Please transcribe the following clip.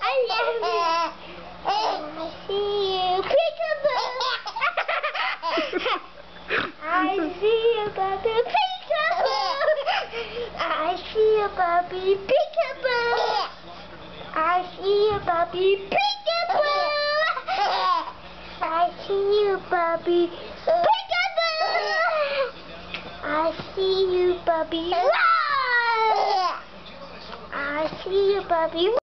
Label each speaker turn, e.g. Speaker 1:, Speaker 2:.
Speaker 1: I see you, peekaboo. I see you, Bobby, peekaboo. I see you, Bobby, peekaboo. I see you, Bobby, peekaboo. I see you, Bobby, peekaboo. I see you, Bobby. I see you, Bobby.